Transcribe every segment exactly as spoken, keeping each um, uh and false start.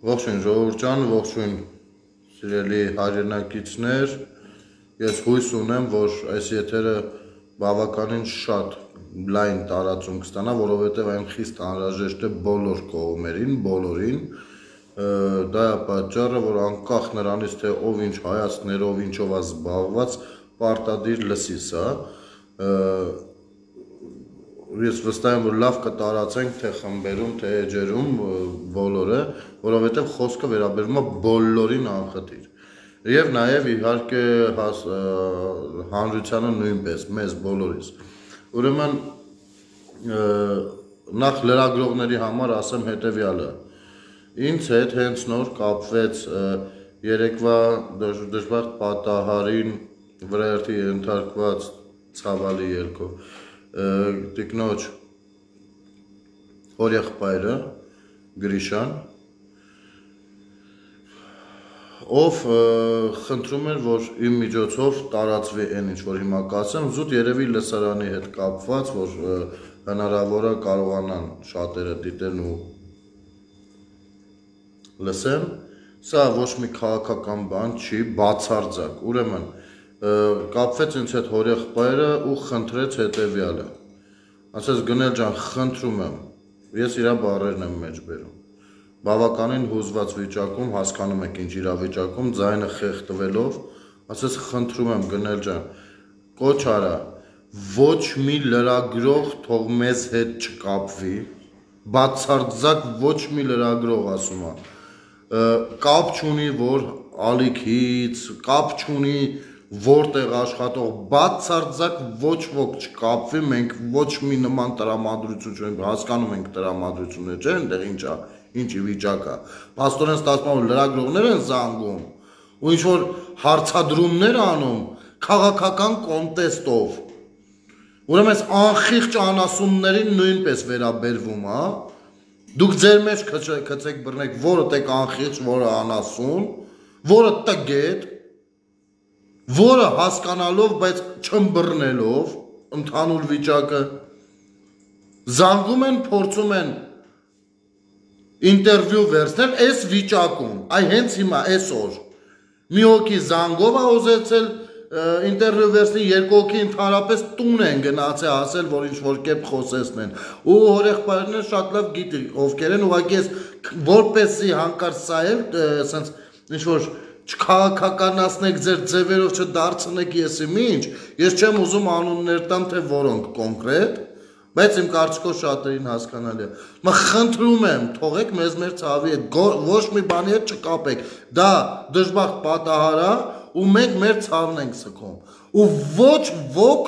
Ողջույն ժողովուրդ ջան, ողջույն սիրելի հայրենակիցներ, ես հույս ունեմ, որ այս եթերը բավականին շատ լայն տարածում կստանա, որովհետև այն խիստ անհրաժեշտ է բոլոր կողմերին, բոլորին, դա է պատճառը, որ անկախ նրանից, թե ով ինչ հայացքներով, ինչով է զբաղված, պարտադիր լսի սա, ես վստահ եմ, որ լավ կտարածենք թե խմբերում, թե էջերում բոլորը, որովհետև խոսքը վերաբերում է բոլորին անխտիր։ Եվ նաև իհարկե հանրությանը նույնպես, մեզ բոլորիս։ Ուրեմն նախ լրագրողների համար ասեմ հետևյալը։ Ինձ հետ հենց նոր կապվեց երեկվա դժբախտ պատահարին վրայերթի ենթարկված ցավալի ելքով տիկնոջ օրեղբայրը Գրիշան, ով խնդրում էր, որ իմ միջոցով տարածվի այն ինչ որ հիմա կասեմ, զուտ երևի լսարանի հետ կապված, որ հնարավոր է կարողանան շատերը դիտեն ու լսեն, սա ոչ մի քաղաքական բան չի, բացարձակ, ուրեմն կապվեց ինձ հետ հորեղբայրը ու խնդրեց հետևյալը, ասեց Գնել ջան, խնդրում եմ, ես իրա բառերն եմ մեջ բերում, բավականին հուզված վիճակում, հասկանում եք ինչ իրավիճակում, ձայնը խեղդվելով, ասեց խնդրում եմ Գնել ջան, կոչ արա, ոչ մի լրագրող թող մեզ հետ չկապվի, բացարձակ ոչ մի լրագրող ասում է, կապ չունի, որ ալիքից, կապ չունի, որտեղ աշխատող, բացարձակ ոչ ոք չկապվի, մենք ոչ մի նման տրամադրություն չունենք, հասկանում ենք տրամադրությունը, չէ՞, այնտեղ ինչ է, ինչի վիճակ է։ Փաստորեն ստացվում է լրագրողներ են զանգում ու ինչ որ հարցադրումներ անում քաղաքական կոնտեստով։ Ուրեմն այս անխիղճ անասուններին նույնպես վերաբերվում է։ Դուք ձեր մեջ քցեք բռնեք, որը տեք անխիղճ, որը անասուն, որը տգետ, որը հասկանալով, բայց չըմբռնելով ընդհանուր վիճակը, զանգում են, փորձում են ինտերվյու վերցնել այս վիճակում, այ հենց հիմա, այսօր, մի հոգի զանգով է ուզեցել ինտերվյու վերցնի, երկու հոգի ընդհանրապես տուն են գնացել ասել, որ ինչ-որ կերպ խոսեցնեն, ու հորեղբայրները շատ լավ գիտի, ովքեր են, ուղղակի ես որպեսզի հանկարծ սա էլ, սենց ինչ-որ չքաղաքականացնեք ձեր ձևերով չդարձնեք եսի ինչ, ես չեմ ուզում անուններ տամ, թե որոնք կոնկրետ, բայց իմ կարծիքով շատերին հասկանալի է։ Մա խնդրում եմ, թողեք մեզ մեր ցավի հետ, ոչ մի բանի հետ չկապեք, դա դժբախտ պատահար է, ու մենք մեր ցավն ենք սգում, ու ոչ ոք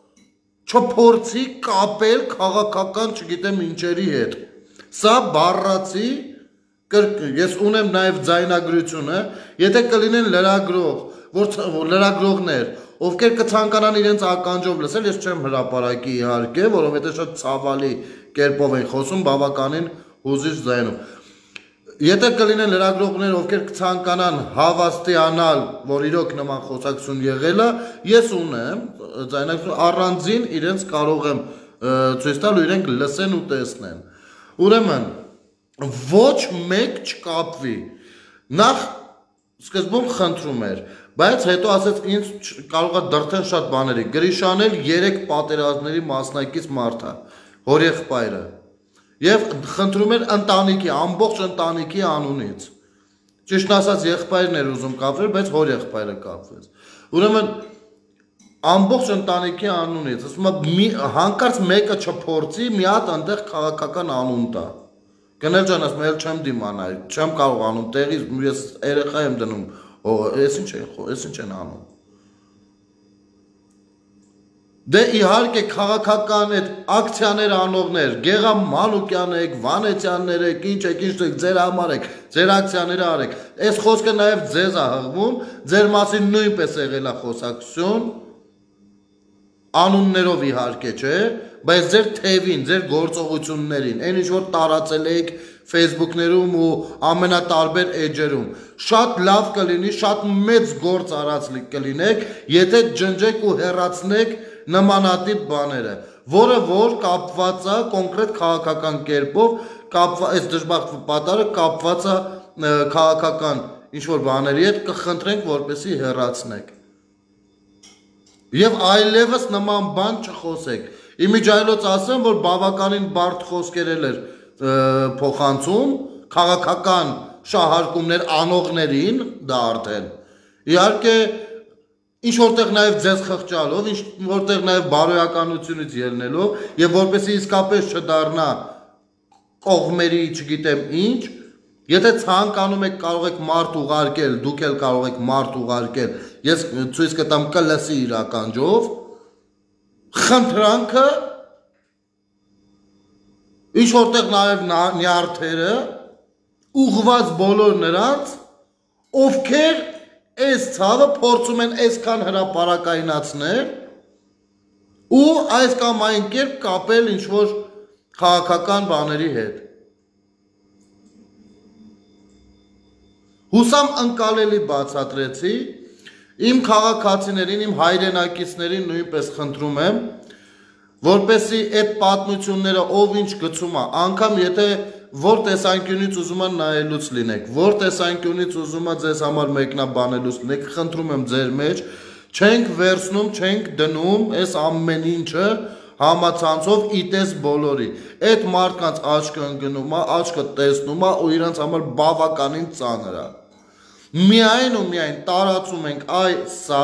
չփորձի կապել քաղաքական, չգիտեմ ինչերի հետ, սա բառացի, ես ունեմ նաև ձայնագրությունը, եթե կլինեն լրագրող, լրագրողներ, ովքեր կցանկանան իրենց ականջով լսել, ես չեմ հրապարակի իհարկե, որովհետև շատ ցավալի կերպով են խոսում, բավականին հուզիչ ձայնով։ Եթե կլինեն լրագրողներ, ովքեր կցանկանան հավաստիանալ, որ իրոք նման խոսակցություն եղել է, ես ունեմ ձայնագրություն, առանձին իրենց կարող եմ ցույց տալ ու իրենք լսեն ու տեսնեն։ Ուրեմն ոչ մեկ չկապվի, նախ սկզբում խնդրում էր, բայց հետո ասեց ինձ կարող է դրթեն շատ բաների, Գրիշան էլ երեք պատերազմների մասնակից մարդ է, հորեղբայրը, և խնդրում էր ընտանիքի, ամբողջ ընտանիքի անունից, ճիշտ ասած եղբայրն էր ուզում կապվել, բայց հորեղբայրը կապվեց, ուրեմն ամբողջ ընտանիքի անունից, հանկարծ մեկը չփորձի, մի հատ այնտեղ քաղաքական անուն տա։ Գնել ջան, ասում եմ, չեմ դիմանալ, չեմ կարող անում, տեղից ես երեխա եմ դնում, ես ինչ են անում։ Դե իհարկե քաղաքական այդ ակցիաներ անողներ, Գեգամ Մանուկյան եք, Վանեցյաններ եք, ինչ եք, ինչ եք, ձեր համար եք, ձեր ակցիաները արեք, այս խոսքը նաև ձեզ է հղվում, ձեր մասին նույնպես եղել է խոսակցություն, անուններով իհարկե չէ, բայց ձեր թևին, ձեր գործողություններին, այն ինչ որ տարածել եք Facebook-ներում ու ամենատարբեր էջերում, շատ լավ կլինի, շատ մեծ գործ արած կլինեք, եթե ջնջեք ու հեռացնեք նմանատիպ բաները, որը որ կապված է կոնկրետ քաղաքական կերպով, այս դժբախտ պատահարը կապված է քաղաքական ինչ-որ բաների հետ կխնդրենք, որպեսզի հեռացնեք։ Եվ այլևս նման բան չխոսեք։ Իմիջայլոց ասեմ, որ բավականին բարդ խոսքեր էր փոխանցում քաղաքական շահարկումներ անողներին, դա արդեն։ Իհարկե, ինչ որտեղ նաև ձեզ խղճալով, ինչ որտեղ նաև բարոյականությունից ելնելով, եւ որպեսզի իսկապես չդառնա կողմերի, չգիտեմ ինչ, եթե ցանկանում եք կարող եք մարդ ուղարկել, դուք էլ կարող եք մարդ ուղարկել, ես ցույց կտամ կլսի իր ականջով, խնդրանքը ինչ որտեղ նաև նյարդերը ուղղված բոլոր նրանց, ովքեր այս ցավը փորձում են այսքան հրապարակայնացնել ու այս կամ այն կերպ կապել ինչ-որ քաղաքական բաների հետ։ Հուսամ ընկալելի բացատրեցի, իմ քաղաքացիներին, իմ հայրենակիցներին նույնպես խնդրում եմ, որպեսզի այդ պատմությունները ով ինչ գցում է, անգամ եթե որ տեսանկյունից ուզում ա նայելուց լինեք, որ տեսանկյունից ուզում ա ձեզ համար մեկնաբանելուց լինեք, խնդրում եմ ձեր մեջ, չենք վերցնում, չենք դնում այս ամեն ինչը համացանցով իտես բոլորի։ Այդ մարդկանց աչքը ընկնում է, աչքը տեսնում է ու իրենց համար բավականին ծանր է։ Միայն ու միայն տարածում ենք այ սա,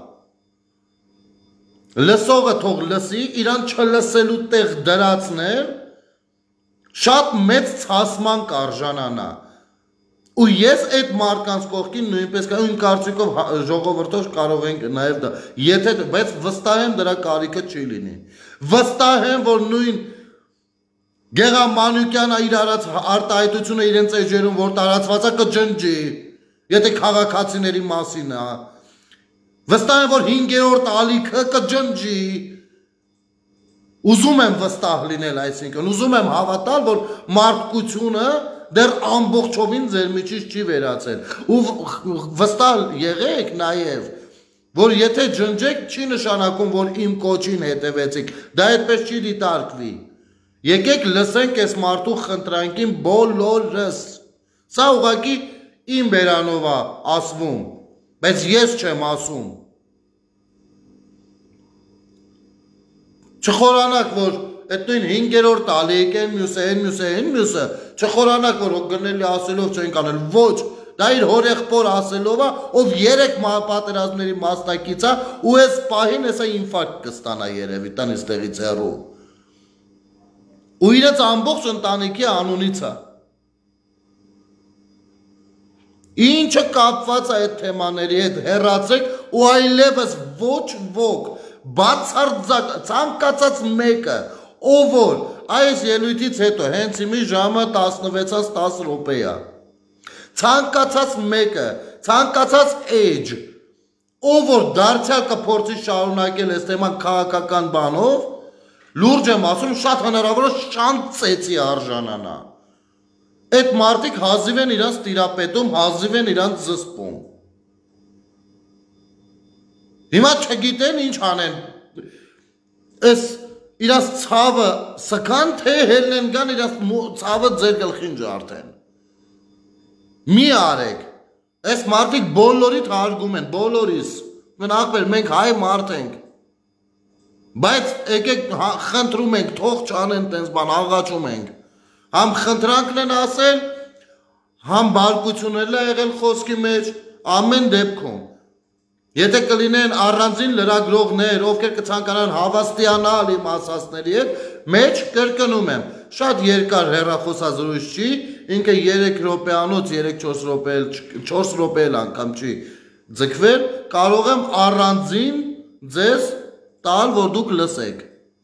լսողը թող լսի, իրան չլսելու տեղ դրացներ, շատ մեծ ցասման կարժանանա։ Ու ես այդ մարդկանց կողքին նույնպես իմ կարծիքով ժողովրդով կարող ենք նաև դա, եթե բայց վստահ եմ դրա կարիքը չի լինի։ Վստահ եմ, որ նույն Գեղամ Մանուկյանը իր արած արտահայտությունը իրենց էջերում որ տարածված է կջնջի, եթե քաղաքացիների մասին է։ Վստահ եմ, որ հինգերորդ ալիքը կջնջի։ Ուզում եմ վստահ լինել, այսինքն ուզում եմ հավատալ, որ մարդկությունը դեռ ամբողջովին ձեր միջից չի վերացել։ Ու վստահ եղեք նաև, որ եթե ջնջեք, չի նշանակում, որ իմ կոչին հետևեցիք, դա այդպես չի դիտարկվի։ Եկեք լսենք այս մարդու խնդրանքին բոլորս։ Սա ուղղակի իմ բերանով է ասվում, բայց ես չեմ ասում։ Չխորանաք, որ այդ նույն հինգերորդ ալիք են, մյուսը են, մյուսը են, մյուսը, չխորանաք, որ գնելի ասելով չենք անել, ոչ, դա իր հորեղբոր ասելով է, ով երեք պատերազմների մասնակից է, ու այս պահին հեսա ինֆարկտ կստանա երևի, տանից տեղից հեռու։ Ու իրենց ամբողջ ընտանիքի անունից է։ Ինչը կապված է այդ թեմաների հետ հեռացեք ու այլևս ոչ ոք բացարձակ ցանկացած մեկը ով որ այս ելույթից հետո հենց իմի ժամը տասնվեցից տասը րոպե է ցանկացած մեկը ցանկացած էջ ով որ դարձյալ կփորձի շարունակել այս թեման քաղաքական բանով լուրջ եմ ասում շատ հնարավոր է շանցեցի արժանանա այդ մարդիկ հազիվ են իրանց տիրապետում հազիվ են իրանց զսպում Հիմա չգիտեն ինչ անեն, այս իրաց ցավը սքան թե հելնեն գան իրաց ցավը ձեր գլխին ջարդեն։ Մի արեք, այս մարդիկ բոլորիդ հարգում են, բոլորիս, մնախվել մենք հայ մարդ ենք, բայց եկեք խնդրում ենք, թող չանեն տենց բան, աղաչում ենք, համ խնդրանքն են ասել, համ բարկություններն է եղել խոսքի մեջ, ամեն դեպքում Եթե կլինեն առանձին լրագրողներ, ովքեր կցանկանան հավաստիանալ իմ ասածների հետ, մեջ կրկնում եմ, շատ երկար հեռախոսազրույց չի, ինքը երեք րոպեանոց, երեք-չորս րոպե, չորս րոպե անգամ չի ձգվել, կարող եմ առանձին ձեզ տալ, որ դուք լսեք։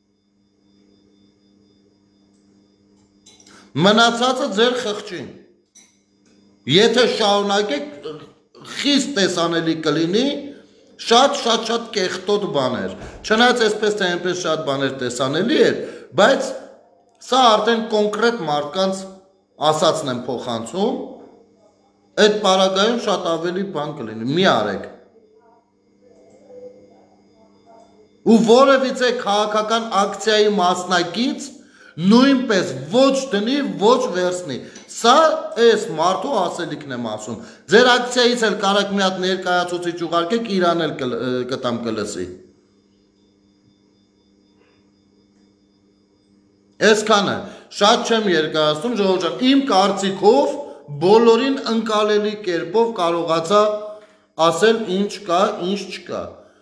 Մնացածը ձեր խղճին։ Եթե շարունակեք, խիստ տեսանելի կլինի, շատ-շատ-շատ կեղտոտ բաներ, չնայած այսպես թե այնպես շատ բաներ տեսանելի էր, բայց սա արդեն կոնկրետ մարդկանց ասածն եմ փոխանցում, այդ պարագայում շատ ավելի բան կլինի, մի արեք։ Ու որևիցե քաղաքական ակցիայի մասնակից նույնպես ոչ տնի, ոչ վերցնի։ Սա էս մարդու ասելիքն եմ ասում։ Ձեր ակցիայից էլ կարաք մի հատ ներկայացուցիչ ուղարկեք, իրան էլ կտամ կլսի։ Այսքանը, շատ չեմ երկարացնում, ժողովուրդ ջան, իմ կարծիքով բոլորին ընկալելի կերպով կարողացա ասել ինչ կա, ինչ չկա։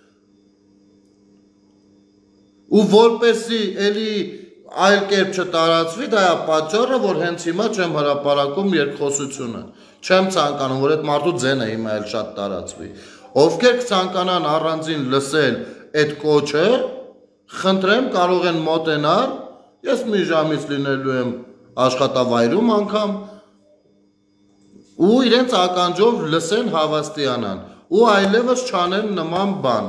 Ու որպեսզի էլի այլ կերպ չտարածվի, դա է պատճառը, որ հենց հիմա չեմ հրապարակում երկխոսությունը։ Չեմ ցանկանում, որ այդ մարդու ձենը հիմա էլ շատ տարածվի։ Ովքեր կցանկանան առանձին լսել այդ կոչը, խնդրեմ կարող են մոտենալ, ես մի ժամից լինելու եմ աշխատավայրում անգամ, ու իրենց ականջով լսեն հավաստիանան, ու այլևս չանեն նման բան։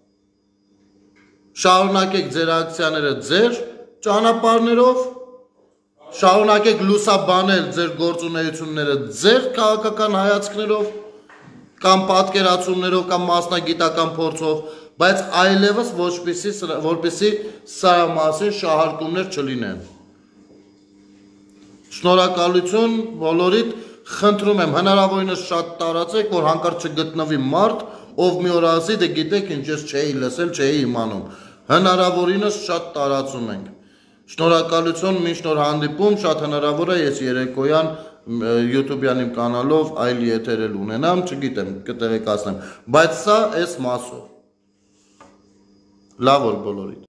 Շարունակեք ձեր ակցիաները ձեր ճանապարհներով, շարունակեք լուսաբանել ձեր գործունեությունները ձեր քաղաքական հայացքներով, կամ պատկերացումներով, կամ մասնագիտական փորձով, բայց այլևս որպեսզի սրա մասին շահարկումներ չլինեն։ Շնորհակալություն բոլորիդ, խնդրում եմ հնարավորինս շատ տարածեք, որ հանկարծ չգտնվի մարդ, ով մի օր ասի, դե գիտեք ինչ ես չէի լսել, չէի իմանում։ Հնարավորինս շատ տարածում ենք։ Շնորհակալություն, մինչ նոր հանդիպում, շատ հնարավոր է ես երեկոյան YouTube-յան իմ կանալով այլ եթեր ունենամ, չգիտեմ, կտեղեկացնեմ, բայց սա էս մասով։ Լավ որ բոլորիդ։